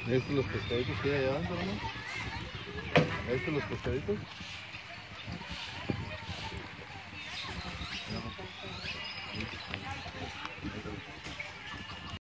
Estos los pescaditos que ya llevan, hermano. Estos los pescaditos.